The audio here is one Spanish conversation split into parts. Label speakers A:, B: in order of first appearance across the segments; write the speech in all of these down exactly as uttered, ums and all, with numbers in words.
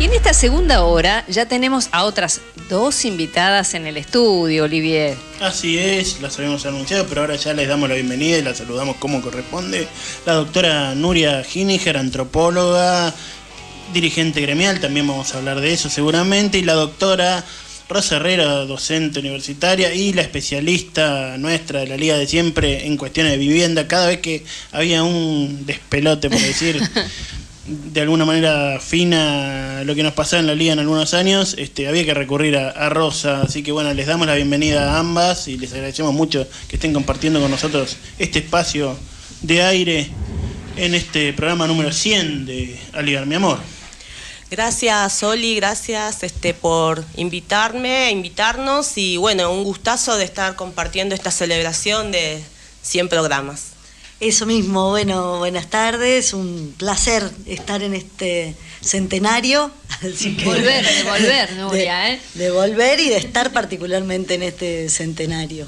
A: Y en esta segunda hora ya tenemos a otras dos invitadas en el estudio, Olivier.
B: Así es, las habíamos anunciado, pero ahora ya les damos la bienvenida y las saludamos como corresponde. La doctora Nuria Gininger, antropóloga, dirigente gremial, también vamos a hablar de eso seguramente, y la doctora Rosa Herrera, docente universitaria y la especialista nuestra de la Liga de Siempre en cuestiones de vivienda. Cada vez que había un despelote, por decir de alguna manera fina, lo que nos pasaba en la Liga en algunos años, este, había que recurrir a, a Rosa. Así que bueno, les damos la bienvenida a ambas y les agradecemos mucho que estén compartiendo con nosotros este espacio de aire en este programa número cien de Aligar mi amor.
C: Gracias, Oli, gracias este, por invitarme, invitarnos y bueno, un gustazo de estar compartiendo esta celebración de cien programas.
D: Eso mismo, bueno, buenas tardes, un placer estar en este centenario. Así que,
A: volver, de volver, Nuria,
D: de,
A: ¿eh?
D: De volver y de estar particularmente en este centenario.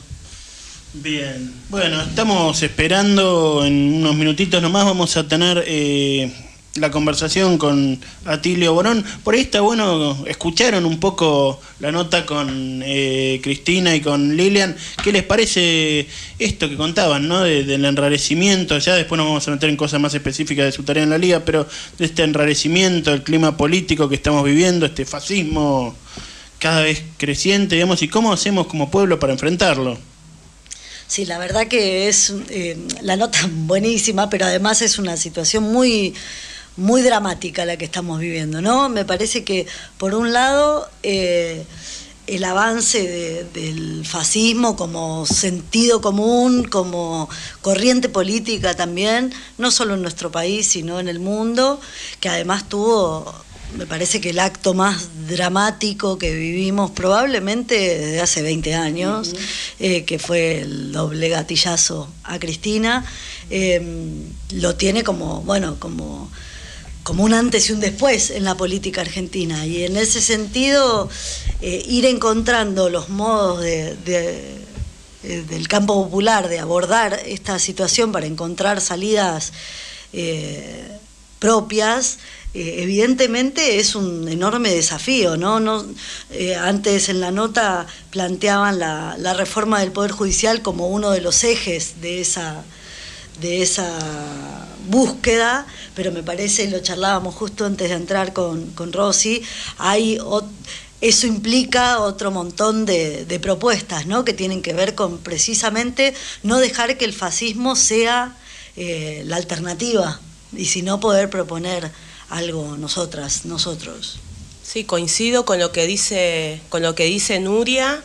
B: Bien, bueno, estamos esperando, en unos minutitos nomás vamos a tener eh, la conversación con Atilio Borón. Por ahí está bueno, escucharon un poco la nota con eh, Cristina y con Lilian. ¿Qué les parece esto que contaban, ¿no? De, del enrarecimiento? Ya después nos vamos a meter en cosas más específicas de su tarea en la Liga, pero de este enrarecimiento, el clima político que estamos viviendo, este fascismo cada vez creciente, digamos, y cómo hacemos como pueblo para enfrentarlo.
D: Sí, la verdad que es eh, la nota buenísima, pero además es una situación muy... muy dramática la que estamos viviendo, ¿no? Me parece que, por un lado, eh, el avance de, del fascismo como sentido común, como corriente política también, no solo en nuestro país, sino en el mundo, que además tuvo, me parece que el acto más dramático que vivimos probablemente desde hace veinte años, uh-huh. eh, que fue el doble gatillazo a Cristina, eh, lo tiene como, bueno, como... como un antes y un después en la política argentina, y en ese sentido eh, ir encontrando los modos de, de, de, del campo popular de abordar esta situación para encontrar salidas eh, propias, eh, evidentemente es un enorme desafío, ¿no? no eh, antes en la nota planteaban la, la reforma del Poder Judicial como uno de los ejes de esa de esa búsqueda, pero me parece, lo charlábamos justo antes de entrar con, con Rosy, hay ot- eso implica otro montón de, de propuestas, ¿no? Que tienen que ver con precisamente no dejar que el fascismo sea eh, la alternativa, y sino poder proponer algo nosotras, nosotros.
C: Sí, coincido con lo que dice, con lo que dice Nuria.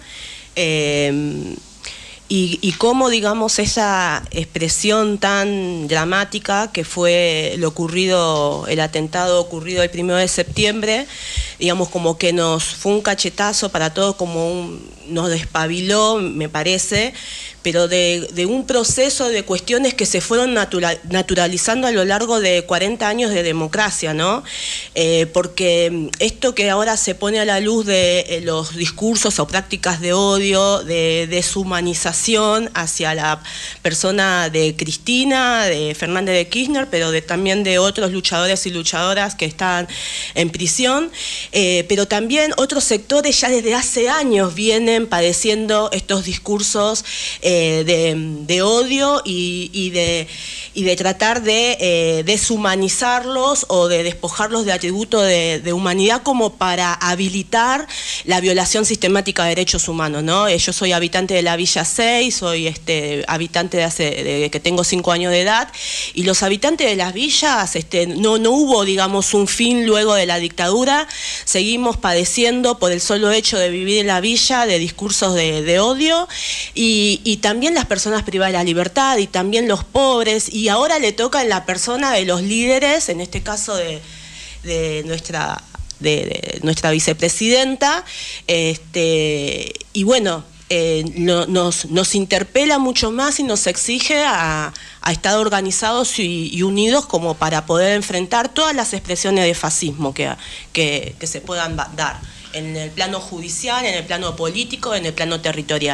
C: Eh, Y, y cómo, digamos, esa expresión tan dramática que fue lo ocurrido, el atentado ocurrido el primero de septiembre, digamos, como que nos fue un cachetazo para todos, como un, nos despabiló, me parece, pero de, de un proceso de cuestiones que se fueron natural, naturalizando a lo largo de cuarenta años de democracia, ¿no? Eh, porque esto que ahora se pone a la luz de eh, los discursos o prácticas de odio, de deshumanización hacia la persona de Cristina, de Fernández de Kirchner, pero de, también de otros luchadores y luchadoras que están en prisión, eh, pero también otros sectores ya desde hace años vienen padeciendo estos discursos eh, de, de odio y, y, de, y de tratar de eh, deshumanizarlos o de despojarlos de atributo de, de humanidad como para habilitar la violación sistemática de derechos humanos, ¿no? Yo soy habitante de la Villa seis, soy este, habitante de hace de que tengo cinco años de edad, y los habitantes de las villas, este, no, no hubo, digamos, un fin luego de la dictadura, seguimos padeciendo por el solo hecho de vivir en la villa de discursos de, de odio, y, y también las personas privadas de la libertad, y también los pobres, y ahora le toca en la persona de los líderes, en este caso de, de nuestra de, de nuestra vicepresidenta, este, y bueno, eh, no, nos, nos interpela mucho más y nos exige a, a estar organizados y, y unidos como para poder enfrentar todas las expresiones de fascismo que, que, que se puedan dar en el plano judicial, en el plano político, en el plano territorial.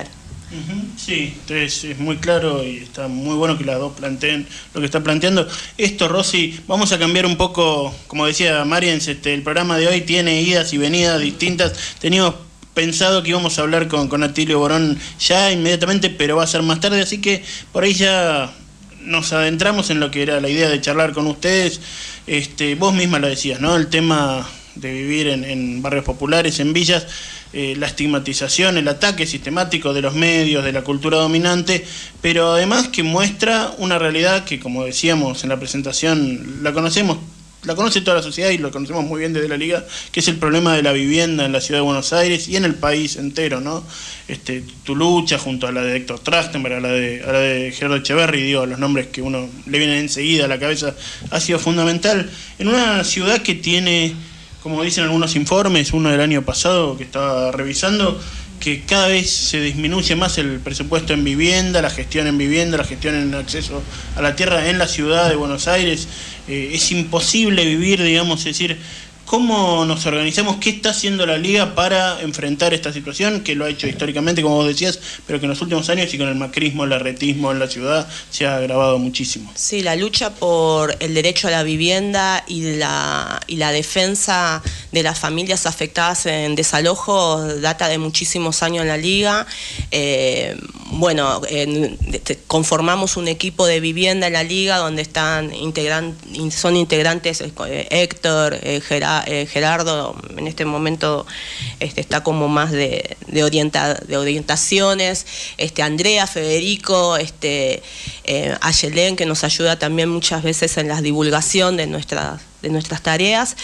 B: Sí, entonces es muy claro y está muy bueno que las dos planteen lo que está planteando. Esto, Rosy, vamos a cambiar un poco, como decía Mariens, este, el programa de hoy tiene idas y venidas distintas. Teníamos pensado que íbamos a hablar con, con Atilio Borón ya inmediatamente, pero va a ser más tarde, así que por ahí ya nos adentramos en lo que era la idea de charlar con ustedes. Este, vos misma lo decías, ¿no? El tema de vivir en, en barrios populares, en villas, eh, la estigmatización, el ataque sistemático de los medios, de la cultura dominante, pero además que muestra una realidad que, como decíamos en la presentación, la conocemos, la conoce toda la sociedad y lo conocemos muy bien desde la Liga, que es el problema de la vivienda en la ciudad de Buenos Aires y en el país entero, ¿no? Este, tu lucha junto a la de Héctor Trachtenberg, a la de, a la de Gerardo Echeverri, digo, los nombres que uno le vienen enseguida a la cabeza, ha sido fundamental en una ciudad que tiene, como dicen algunos informes, uno del año pasado que estaba revisando, que cada vez se disminuye más el presupuesto en vivienda, la gestión en vivienda, la gestión en acceso a la tierra en la ciudad de Buenos Aires. Eh, es imposible vivir, digamos, es decir, ¿cómo nos organizamos? ¿Qué está haciendo la Liga para enfrentar esta situación? Que lo ha hecho históricamente, como vos decías, pero que en los últimos años y con el macrismo, el arretismo en la ciudad se ha agravado muchísimo.
C: Sí, la lucha por el derecho a la vivienda y la, y la defensa de las familias afectadas en desalojo data de muchísimos años en la Liga. Eh, bueno, en, conformamos un equipo de vivienda en la Liga donde están integran, son integrantes eh, Héctor, eh, Gerardo, Eh, Gerardo en este momento este, está como más de, de, orienta, de orientaciones, este, Andrea, Federico, este, eh, Ayelén, que nos ayuda también muchas veces en la divulgación de nuestras, de nuestras tareas.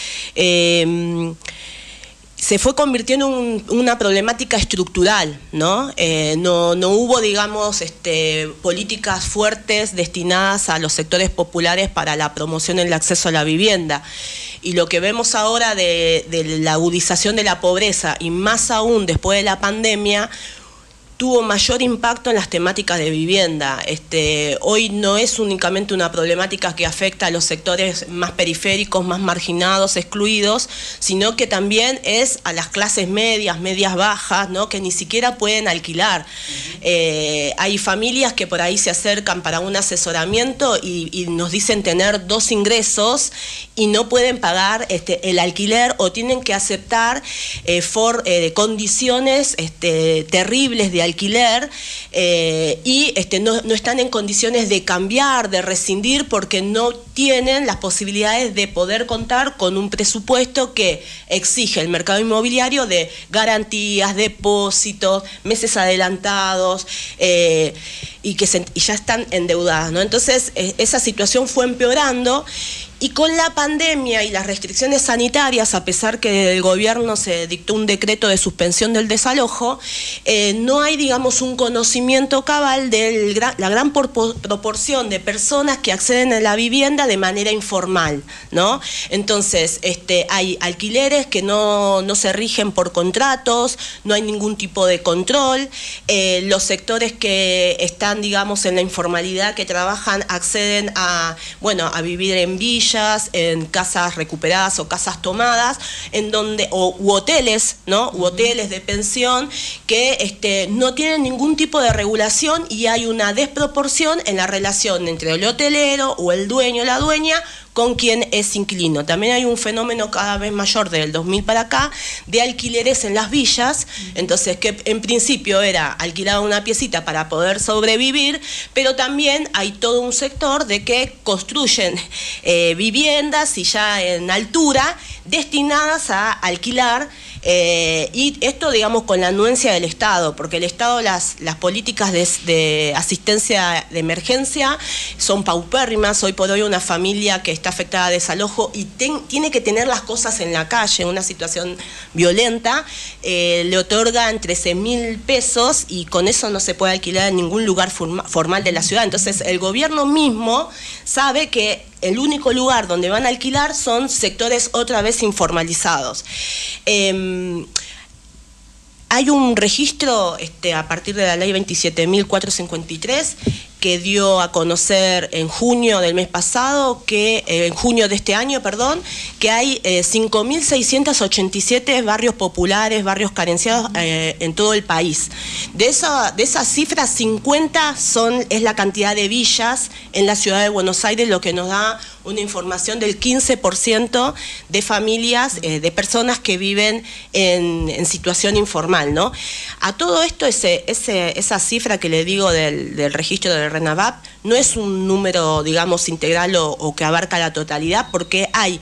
C: Eh, se fue convirtiendo en un, una problemática estructural, ¿no? Eh, no, no hubo, digamos, este, políticas fuertes destinadas a los sectores populares para la promoción del acceso a la vivienda. Y lo que vemos ahora de, de la agudización de la pobreza, y más aún después de la pandemia, tuvo mayor impacto en las temáticas de vivienda. Este, hoy no es únicamente una problemática que afecta a los sectores más periféricos, más marginados, excluidos, sino que también es a las clases medias, medias bajas, ¿no? Que ni siquiera pueden alquilar. Uh-huh. Eh, hay familias que por ahí se acercan para un asesoramiento y, y nos dicen tener dos ingresos y no pueden pagar este, el alquiler o tienen que aceptar eh, for, eh, condiciones este, terribles de alquiler. alquiler eh, y este, no, no están en condiciones de cambiar, de rescindir, porque no tienen las posibilidades de poder contar con un presupuesto que exige el mercado inmobiliario de garantías, depósitos, meses adelantados eh, y que se, y ya están endeudadas, ¿no? Entonces eh, esa situación fue empeorando. Y con la pandemia y las restricciones sanitarias, a pesar que el gobierno se dictó un decreto de suspensión del desalojo, eh, no hay, digamos, un conocimiento cabal de la gran proporción de personas que acceden a la vivienda de manera informal, ¿no? Entonces, este, hay alquileres que no, no se rigen por contratos, no hay ningún tipo de control, eh, los sectores que están, digamos, en la informalidad, que trabajan, acceden a, bueno, a vivir en villas, en casas recuperadas o casas tomadas, en donde, o u hoteles, ¿no? U hoteles de pensión que este, no tienen ningún tipo de regulación y hay una desproporción en la relación entre el hotelero o el dueño o la dueña con quien es inquilino. También hay un fenómeno cada vez mayor del dos mil para acá de alquileres en las villas, entonces que en principio era alquilar una piecita para poder sobrevivir, pero también hay todo un sector de que construyen eh, viviendas y ya en altura destinadas a alquilar. Eh, y esto, digamos, con la anuencia del Estado, porque el Estado, las, las políticas de, de asistencia de emergencia son paupérrimas. Hoy por hoy una familia que está afectada a desalojo y ten, tiene que tener las cosas en la calle, en una situación violenta, eh, le otorgan trece mil pesos y con eso no se puede alquilar en ningún lugar forma, formal de la ciudad. Entonces el gobierno mismo sabe que el único lugar donde van a alquilar son sectores otra vez informalizados. Eh, hay un registro este, a partir de la ley veintisiete mil cuatrocientos cincuenta y tres que dio a conocer en junio del mes pasado, que eh, en junio de este año, perdón, que hay eh, cinco mil seiscientos ochenta y siete barrios populares, barrios carenciados eh, en todo el país. De esa, de esas cifras, cincuenta son, es la cantidad de villas en la ciudad de Buenos Aires, lo que nos da una información del quince por ciento de familias, eh, de personas que viven en, en situación informal, ¿no? A todo esto, ese, ese, esa cifra que le digo del, del registro del RENAVAP no es un número, digamos, integral o, o que abarca la totalidad, porque hay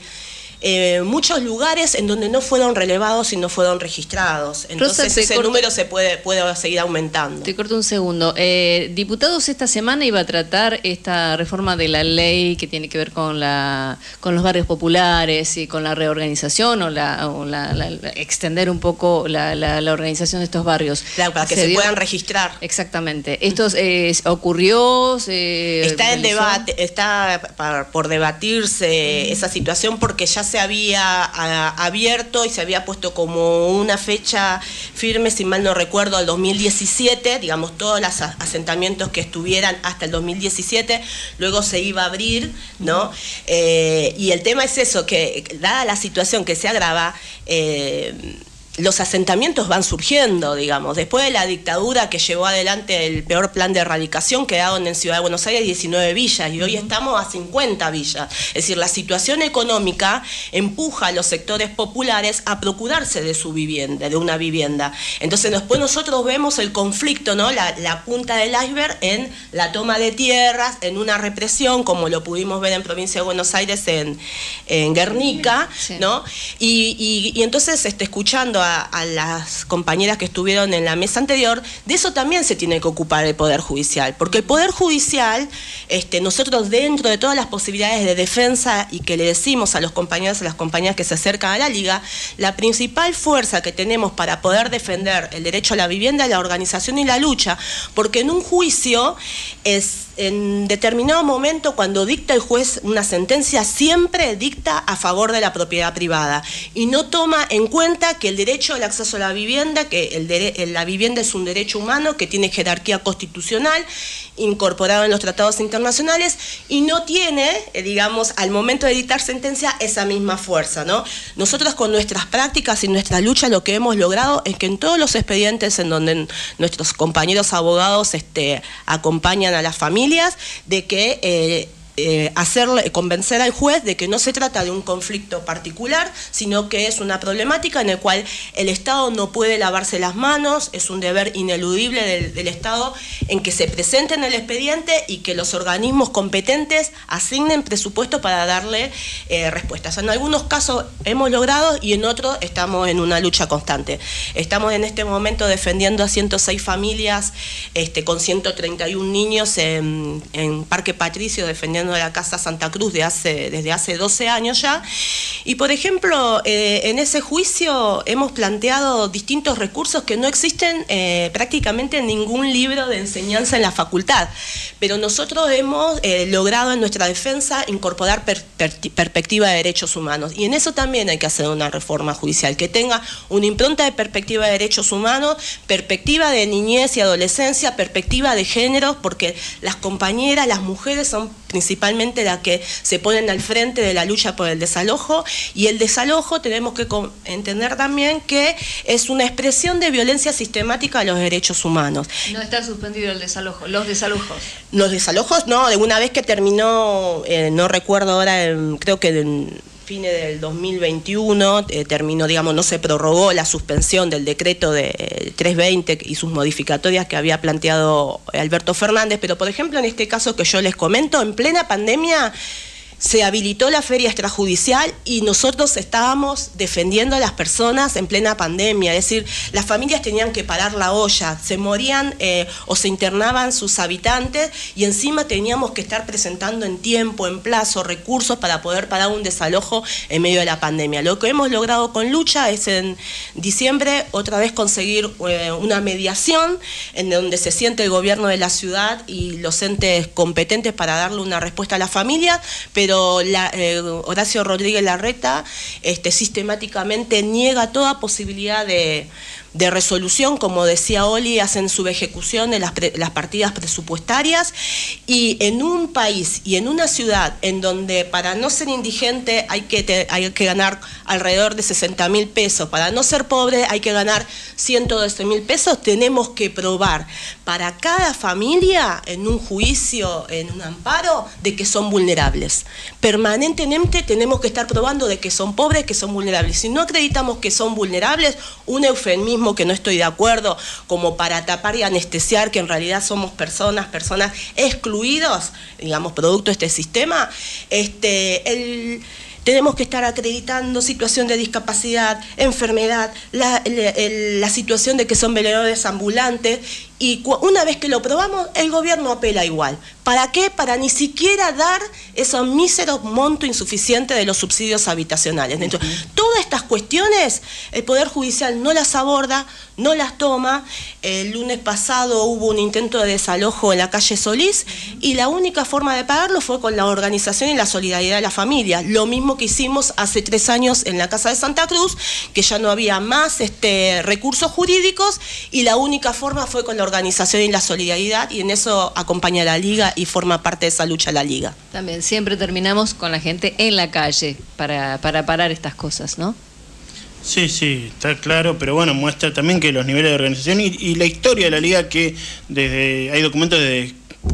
C: Eh, muchos lugares en donde no fueron relevados y no fueron registrados. Entonces Rosa, ese corto, número se puede, puede seguir aumentando.
A: Te corto un segundo. Eh, Diputados esta semana iba a tratar esta reforma de la ley que tiene que ver con la con los barrios populares y con la reorganización o la, o la, la, la extender un poco la, la, la organización de estos barrios.
C: Claro, para que se, se puedan registrar.
A: Exactamente. ¿Esto eh, ocurrió? Se
C: está en debate, está por debatirse mm. esa situación, porque ya se había a, abierto y se había puesto como una fecha firme, si mal no recuerdo, al dos mil diecisiete, digamos, todos los asentamientos que estuvieran hasta el dos mil diecisiete, luego se iba a abrir, ¿no? Eh, y el tema es eso, que dada la situación que se agrava, eh, los asentamientos van surgiendo, digamos. Después de la dictadura que llevó adelante el peor plan de erradicación, quedaron en Ciudad de Buenos Aires diecinueve villas y hoy estamos a cincuenta villas. Es decir, la situación económica empuja a los sectores populares a procurarse de su vivienda, de una vivienda. Entonces después nosotros vemos el conflicto, ¿no? La, la punta del iceberg en la toma de tierras, en una represión, como lo pudimos ver en Provincia de Buenos Aires, en, en Guernica, sí. ¿no? Y, y, y entonces, este, escuchando a a las compañeras que estuvieron en la mesa anterior, de eso también se tiene que ocupar el Poder Judicial, porque el Poder Judicial, este, nosotros dentro de todas las posibilidades de defensa y que le decimos a los compañeros y a las compañeras que se acercan a la Liga, la principal fuerza que tenemos para poder defender el derecho a la vivienda es la organización y la lucha, porque en un juicio es en determinado momento, cuando dicta el juez una sentencia, siempre dicta a favor de la propiedad privada y no toma en cuenta que el derecho al acceso a la vivienda, que el dere- la vivienda es un derecho humano que tiene jerarquía constitucional incorporado en los tratados internacionales y no tiene, eh, digamos, al momento de dictar sentencia, esa misma fuerza, ¿no? Nosotros con nuestras prácticas y nuestra lucha lo que hemos logrado es que en todos los expedientes en donde nuestros compañeros abogados este, acompañan a las familias, de que eh, eh, hacerle, convencer al juez de que no se trata de un conflicto particular, sino que es una problemática en la cual el Estado no puede lavarse las manos, es un deber ineludible del, del Estado en que se presente en el expediente y que los organismos competentes asignen presupuesto para darle eh, respuestas. En algunos casos hemos logrado y en otros estamos en una lucha constante. Estamos en este momento defendiendo a ciento seis familias este, con ciento treinta y un niños en, en Parque Patricio, defendiendo de la Casa Santa Cruz de hace, desde hace doce años ya. Y por ejemplo, eh, en ese juicio hemos planteado distintos recursos que no existen eh, prácticamente en ningún libro de enseñanza en la facultad, pero nosotros hemos eh, logrado en nuestra defensa incorporar per, per, perspectiva de derechos humanos, y en eso también hay que hacer una reforma judicial que tenga una impronta de perspectiva de derechos humanos, perspectiva de niñez y adolescencia, perspectiva de género, porque las compañeras, las mujeres son principalmente las que se ponen al frente de la lucha por el desalojo, y el desalojo tenemos que entender también que es una expresión de violencia sistemática a los derechos humanos.
A: No está suspendido el desalojo, los desalojos.
C: Los desalojos, no, de una vez que terminó, eh, no recuerdo ahora, eh, creo que en fines del dos mil veintiuno eh, terminó, digamos, no se prorrogó la suspensión del decreto de eh, trescientos veinte y sus modificatorias que había planteado Alberto Fernández, pero por ejemplo en este caso que yo les comento, en plena pandemia se habilitó la feria extrajudicial y nosotros estábamos defendiendo a las personas en plena pandemia, es decir, las familias tenían que parar la olla, se morían eh, o se internaban sus habitantes y encima teníamos que estar presentando en tiempo, en plazo, recursos para poder parar un desalojo en medio de la pandemia. Lo que hemos logrado con lucha es en diciembre otra vez conseguir eh, una mediación en donde se siente el gobierno de la ciudad y los entes competentes para darle una respuesta a la familia, pero pero la, eh, Horacio Rodríguez Larreta este, sistemáticamente niega toda posibilidad de, de resolución, como decía Oli, hacen subejecución de las, pre, las partidas presupuestarias, y en un país y en una ciudad en donde para no ser indigente hay que, te, hay que ganar alrededor de sesenta mil pesos, para no ser pobre hay que ganar ciento doce mil pesos, tenemos que probar para cada familia en un juicio, en un amparo, de que son vulnerables. Permanentemente tenemos que estar probando de que son pobres, que son vulnerables. Si no acreditamos que son vulnerables, un eufemismo que no estoy de acuerdo, como para tapar y anestesiar que en realidad somos personas, personas excluidos, digamos, producto de este sistema, este, el... tenemos que estar acreditando situación de discapacidad, enfermedad, la, la, la situación de que son veladores ambulantes, y una vez que lo probamos, el gobierno apela igual. ¿Para qué? Para ni siquiera dar esos míseros montos insuficientes de los subsidios habitacionales. Entonces, uh-huh. todas estas cuestiones, el Poder Judicial no las aborda, no las toma. El lunes pasado hubo un intento de desalojo en la calle Solís, uh-huh. y la única forma de pagarlo fue con la organización y la solidaridad de la familia. Lo mismo que hicimos hace tres años en la Casa de Santa Cruz, que ya no había más este, recursos jurídicos, y la única forma fue con la organización y la solidaridad, y en eso acompaña a la Liga y forma parte de esa lucha la Liga.
A: También siempre terminamos con la gente en la calle para, para parar estas cosas, ¿no?
B: Sí, sí, está claro, pero bueno, muestra también que los niveles de organización y, y la historia de la Liga, que desde hay documentos de,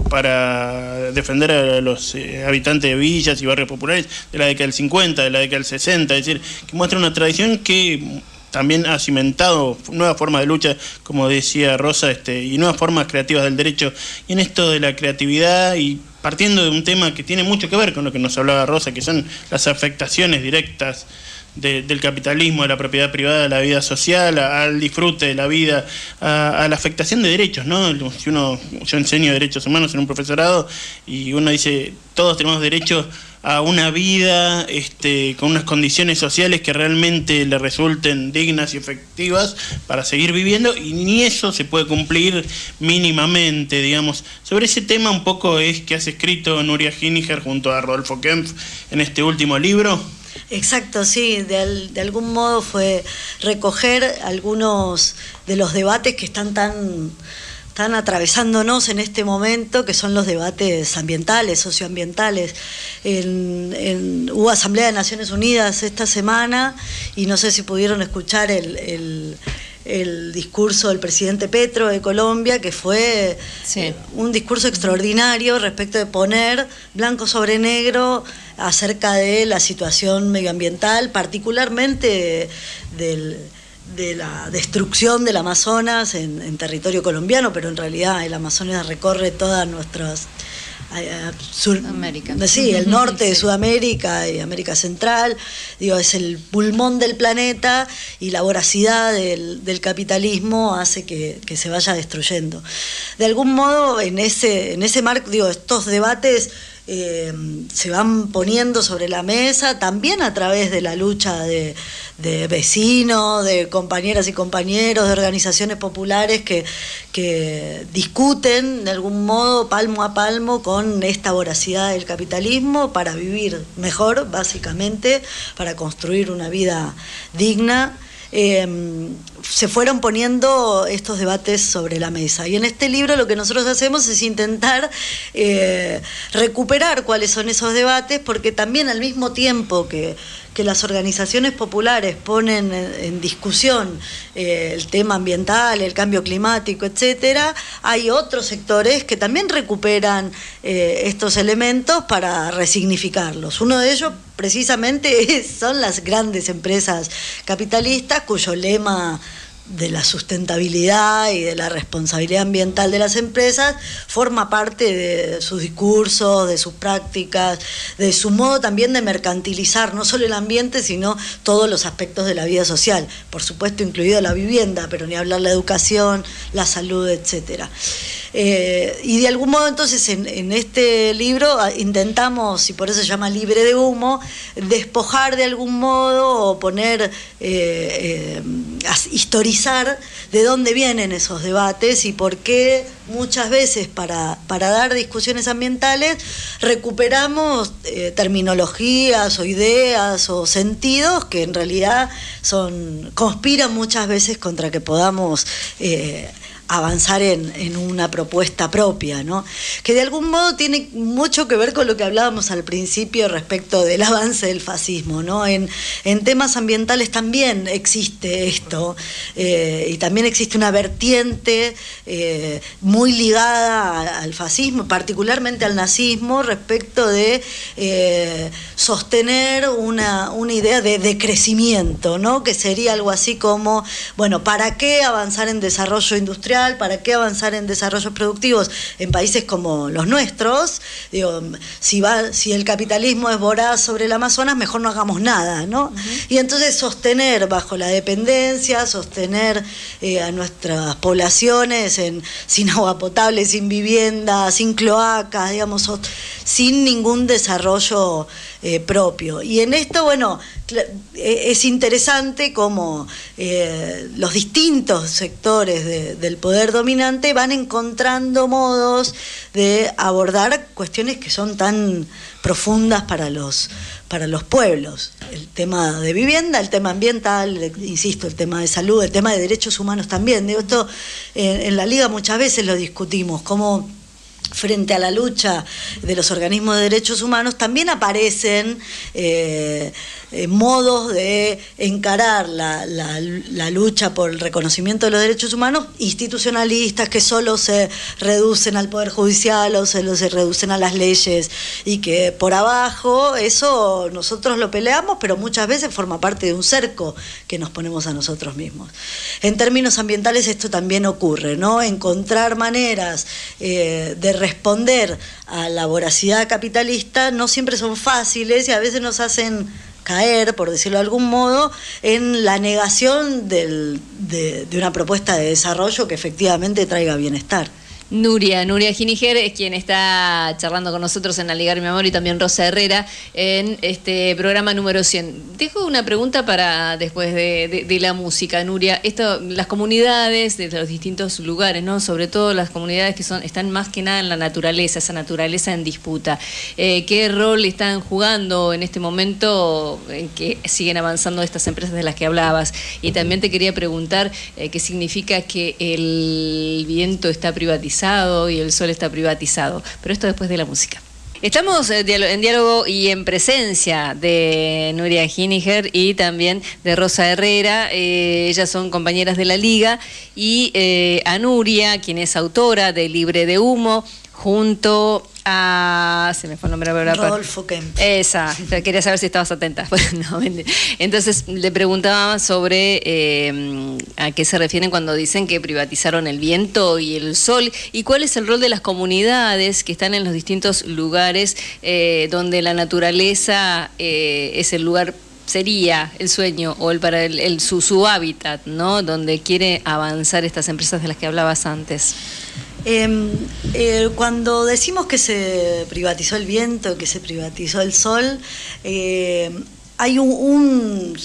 B: para defender a los eh, habitantes de villas y barrios populares de la década del cincuenta, de la década del sesenta, es decir, que muestra una tradición que también ha cimentado nuevas formas de lucha, como decía Rosa, este, y nuevas formas creativas del derecho. Y en esto de la creatividad, y partiendo de un tema que tiene mucho que ver con lo que nos hablaba Rosa, que son las afectaciones directas de, del capitalismo, de la propiedad privada, a la vida social, a, al disfrute de la vida, a, a la afectación de derechos, ¿no? Si uno, yo enseño derechos humanos en un profesorado y uno dice, todos tenemos derecho a una vida este, con unas condiciones sociales que realmente le resulten dignas y efectivas para seguir viviendo, y ni eso se puede cumplir mínimamente, digamos. Sobre ese tema un poco es que has escrito Nuria Gininger junto a Rodolfo Kempf en este último libro.
D: Exacto, sí, de, de algún modo fue recoger algunos de los debates que están tan... están atravesándonos en este momento, que son los debates ambientales, socioambientales. En, en, hubo Asamblea de Naciones Unidas esta semana, y no sé si pudieron escuchar el, el, el discurso del presidente Petro de Colombia, que fue sí. un discurso extraordinario respecto de poner blanco sobre negro acerca de la situación medioambiental, particularmente del... de la destrucción del Amazonas en, en territorio colombiano, pero en realidad el Amazonas recorre todas nuestras eh, sur,
A: América.
D: Sí, el norte de Sudamérica y América Central, digo, es el pulmón del planeta, y la voracidad del, del capitalismo hace que, que se vaya destruyendo. De algún modo, en ese, en ese marco, digo, estos debates Eh, se van poniendo sobre la mesa también a través de la lucha de, de vecinos, de compañeras y compañeros, de organizaciones populares que, que discuten de algún modo palmo a palmo con esta voracidad del capitalismo para vivir mejor, básicamente, para construir una vida digna. Eh, se fueron poniendo estos debates sobre la mesa, y en este libro lo que nosotros hacemos es intentar eh, recuperar cuáles son esos debates, porque también al mismo tiempo que, que las organizaciones populares ponen en, en discusión eh, el tema ambiental, el cambio climático, etcétera, hay otros sectores que también recuperan eh, estos elementos para resignificarlos. Uno de ellos precisamente son las grandes empresas capitalistas, cuyo lema de la sustentabilidad y de la responsabilidad ambiental de las empresas forma parte de sus discursos, de sus prácticas, de su modo también de mercantilizar no solo el ambiente, sino todos los aspectos de la vida social, por supuesto incluido la vivienda, pero ni hablar la educación, la salud, etcétera. Eh, y de algún modo entonces en, en este libro intentamos, y por eso se llama Libre de Humo, despojar de algún modo o poner, eh, eh, historizar analizar de dónde vienen esos debates y por qué muchas veces para, para dar discusiones ambientales recuperamos eh, terminologías o ideas o sentidos que en realidad son conspiran muchas veces contra que podamos eh, avanzar en, en una propuesta propia, ¿no? Que de algún modo tiene mucho que ver con lo que hablábamos al principio respecto del avance del fascismo, ¿no? En, en temas ambientales también existe esto, eh, y también existe una vertiente eh, muy ligada a, al fascismo, particularmente al nazismo, respecto de eh, sostener una, una idea de, de crecimiento, ¿no? Que sería algo así como, bueno, ¿para qué avanzar en desarrollo industrial? ¿Para qué avanzar en desarrollos productivos en países como los nuestros? Digo, si, va, si el capitalismo es voraz sobre el Amazonas, mejor no hagamos nada, ¿no? Uh-huh. Y entonces sostener bajo la dependencia, sostener eh, a nuestras poblaciones en, sin agua potable, sin vivienda, sin cloacas, digamos, sin ningún desarrollo eh, propio. Y en esto, bueno, es interesante cómo eh, los distintos sectores de, del poder dominante van encontrando modos de abordar cuestiones que son tan profundas para los, para los pueblos. El tema de vivienda, el tema ambiental, insisto, el tema de salud, el tema de derechos humanos también. Digo, esto en, en la Liga muchas veces lo discutimos, cómo frente a la lucha de los organismos de derechos humanos también aparecen eh, eh, modos de encarar la, la, la lucha por el reconocimiento de los derechos humanos institucionalistas que solo se reducen al Poder Judicial o solo se reducen a las leyes y que por abajo eso nosotros lo peleamos, pero muchas veces forma parte de un cerco que nos ponemos a nosotros mismos. En términos ambientales esto también ocurre, ¿no? Encontrar maneras eh, de responder a la voracidad capitalista no siempre son fáciles y a veces nos hacen caer, por decirlo de algún modo, en la negación del, de, de una propuesta de desarrollo que efectivamente traiga bienestar.
A: Nuria, Nuria Gininger es quien está charlando con nosotros en Aligar Mi Amor y también Rosa Herrera en este programa número cien. Dejo una pregunta para después de, de, de la música, Nuria. Esto, las comunidades de los distintos lugares, ¿no? Sobre todo las comunidades que son están más que nada en la naturaleza, esa naturaleza en disputa. Eh, ¿Qué rol están jugando en este momento en que siguen avanzando estas empresas de las que hablabas? Y también te quería preguntar eh, qué significa que el viento está privatizado y el sol está privatizado, pero esto después de la música. Estamos en diálogo y en presencia de Nuria Gininger y también de Rosa Herrera. Eh, ellas son compañeras de la Liga y eh, a Nuria, quien es autora de Libre de Humo, junto a... se me fue el nombre ahora.
D: Rodolfo Kemp.
A: Esa, quería saber si estabas atenta. No, entonces le preguntaba sobre eh, a qué se refieren cuando dicen que privatizaron el viento y el sol y cuál es el rol de las comunidades que están en los distintos lugares eh, donde la naturaleza eh, es el lugar, sería el sueño o el para el, el su, su hábitat, ¿no? Donde quiere avanzar estas empresas de las que hablabas antes.
D: Eh, eh, cuando decimos que se privatizó el viento, que se privatizó el sol, eh, hay un, un,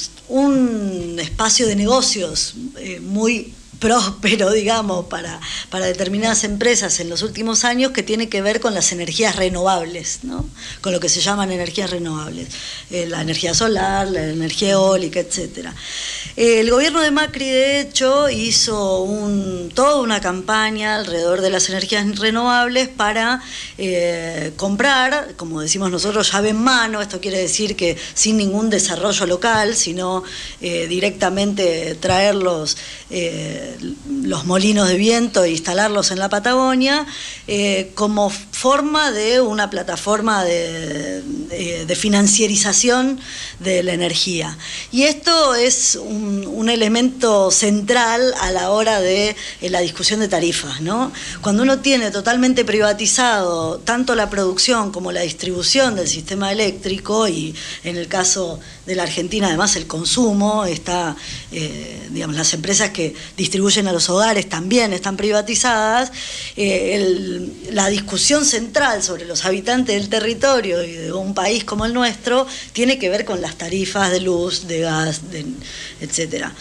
D: un espacio de negocios eh, muy próspero, digamos, para, para determinadas empresas en los últimos años que tiene que ver con las energías renovables, ¿no? Con lo que se llaman energías renovables, eh, la energía solar, la energía eólica, etcétera. Eh, el gobierno de Macri, de hecho, hizo un, toda una campaña alrededor de las energías renovables para eh, comprar, como decimos nosotros, llave en mano. Esto quiere decir que sin ningún desarrollo local, sino eh, directamente traerlos eh, los molinos de viento e instalarlos en la Patagonia eh, como forma de una plataforma de, de, de financiarización de la energía. Y esto es un, un elemento central a la hora de eh, la discusión de tarifas, ¿no? Cuando uno tiene totalmente privatizado tanto la producción como la distribución del sistema eléctrico y en el caso de la Argentina además el consumo, está, eh, digamos, las empresas que distribuyen a los hogares también están privatizadas, eh, el, la discusión central sobre los habitantes del territorio y de un país como el nuestro tiene que ver con las tarifas de luz, de gas, de, etcétera.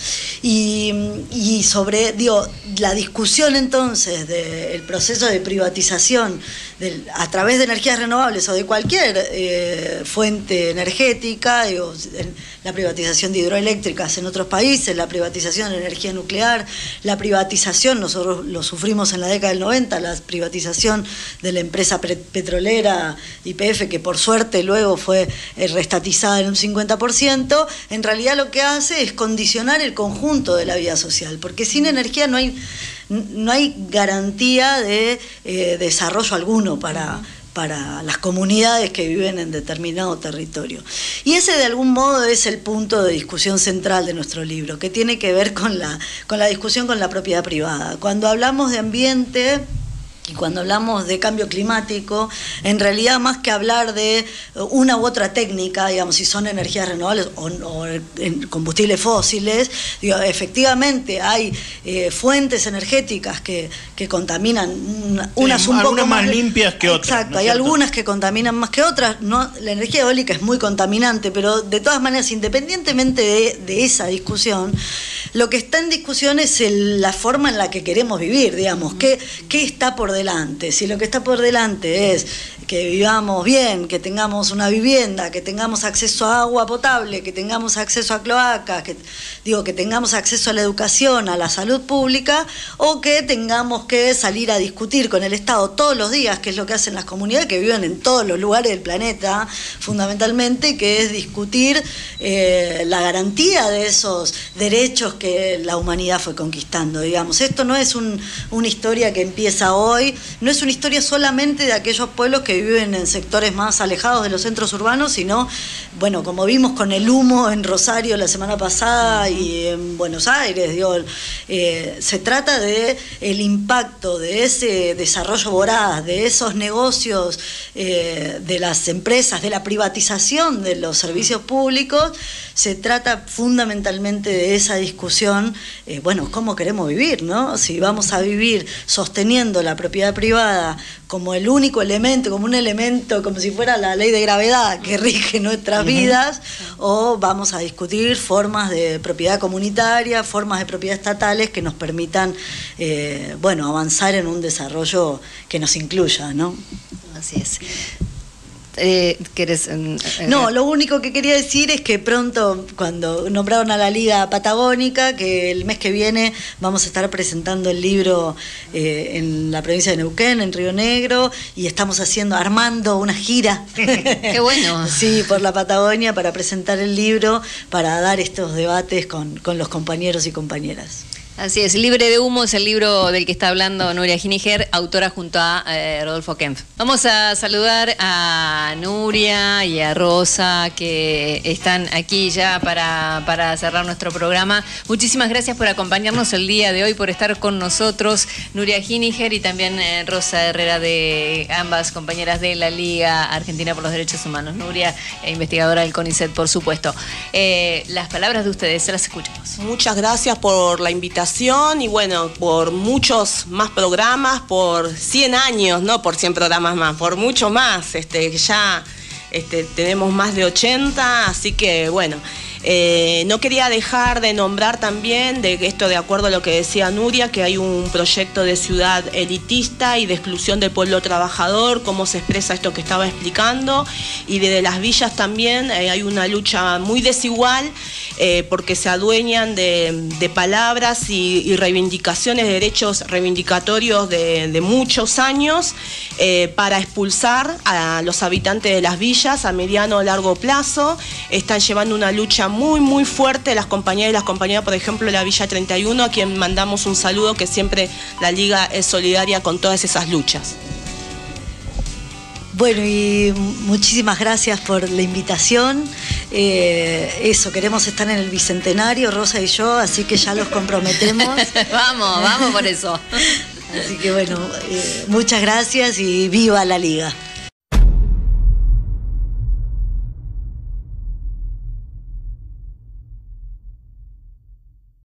D: Y, y sobre, digo, la discusión entonces del proceso de privatización del, a través de energías renovables o de cualquier eh, fuente energética, digo, la privatización de hidroeléctricas en otros países, la privatización de energía nuclear, la privatización, nosotros lo sufrimos en la década del noventa, la privatización de la empresa petrolera Y P F, que por suerte luego fue reestatizada en un cincuenta por ciento, en realidad lo que hace es condicionar el conjunto de la vida social, porque sin energía no hay, no hay garantía de eh, desarrollo alguno para... para las comunidades que viven en determinado territorio. Y ese de algún modo es el punto de discusión central de nuestro libro, que tiene que ver con la, con la discusión con la propiedad privada. Cuando hablamos de ambiente y cuando hablamos de cambio climático, en realidad más que hablar de una u otra técnica, digamos, si son energías renovables o, o combustibles fósiles, digo, efectivamente hay eh, fuentes energéticas que, que contaminan, unas
B: sí,
D: un poco
B: más,
D: más
B: limpias que otras.
D: Exacto,
B: ¿no es
D: hay
B: cierto?
D: algunas que contaminan más que otras. No, la energía eólica es muy contaminante, pero de todas maneras, independientemente de, de esa discusión, lo que está en discusión es el, la forma en la que queremos vivir, digamos, ¿qué, qué está por delante? Si lo que está por delante es que vivamos bien, que tengamos una vivienda, que tengamos acceso a agua potable, que tengamos acceso a cloacas, que, digo, que tengamos acceso a la educación, a la salud pública, o que tengamos que salir a discutir con el Estado todos los días, que es lo que hacen las comunidades que viven en todos los lugares del planeta, fundamentalmente, que es discutir eh, la garantía de esos derechos que la humanidad fue conquistando, digamos. Esto no es un, una historia que empieza hoy, no es una historia solamente de aquellos pueblos que viven en sectores más alejados de los centros urbanos, sino, bueno, como vimos con el humo en Rosario la semana pasada y en Buenos Aires, digo, eh, se trata de el impacto de ese desarrollo voraz, de esos negocios eh, de las empresas, de la privatización de los servicios públicos. Se trata fundamentalmente de esa discusión, eh, bueno, cómo queremos vivir, ¿no? Si vamos a vivir sosteniendo la propiedad privada como el único elemento, como un elemento, como si fuera la ley de gravedad que rige nuestras vidas, o vamos a discutir formas de propiedad comunitaria, formas de propiedad estatales que nos permitan, eh, bueno, avanzar en un desarrollo que nos incluya, ¿no?
A: Así es. Eh, ¿querés, eh,
D: no, lo único que quería decir es que pronto, cuando nombraron a la Liga Patagónica, que el mes que viene vamos a estar presentando el libro eh, en la provincia de Neuquén, en Río Negro, y estamos haciendo, armando una gira.
A: Qué bueno.
D: Sí, por la Patagonia para presentar el libro, para dar estos debates con, con los compañeros y compañeras.
A: Así es, Libre de Humo es el libro del que está hablando Nuria Hiniger, autora junto a eh, Rodolfo Kempf. Vamos a saludar a Nuria y a Rosa, que están aquí ya para, para cerrar nuestro programa. Muchísimas gracias por acompañarnos el día de hoy, por estar con nosotros, Nuria Hiniger y también eh, Rosa Herrera, de ambas compañeras de la Liga Argentina por los Derechos Humanos. Nuria, eh, investigadora del CONICET, por supuesto. Eh, las palabras de ustedes, se las escuchamos.
C: Muchas gracias por la invitación y bueno, por muchos más programas, por cien años, no por cien programas más, por mucho más, este, ya este, tenemos más de ochenta, así que bueno, eh, no quería dejar de nombrar también, de esto de acuerdo a lo que decía Nuria, que hay un proyecto de ciudad elitista y de exclusión del pueblo trabajador, cómo se expresa esto que estaba explicando, y desde las villas también eh, hay una lucha muy desigual, Eh, porque se adueñan de, de palabras y, y reivindicaciones, de derechos reivindicatorios de, de muchos años, eh, para expulsar a los habitantes de las villas a mediano o largo plazo. Están llevando una lucha muy, muy fuerte las compañeras y las compañeras, por ejemplo, de la Villa treinta y uno, a quien mandamos un saludo, que siempre la Liga es solidaria con todas esas luchas.
D: Bueno, y muchísimas gracias por la invitación. Eh, eso, queremos estar en el Bicentenario, Rosa y yo, así que ya los comprometemos.
A: Vamos, vamos por eso.
D: Así que bueno, eh, muchas gracias y viva la Liga.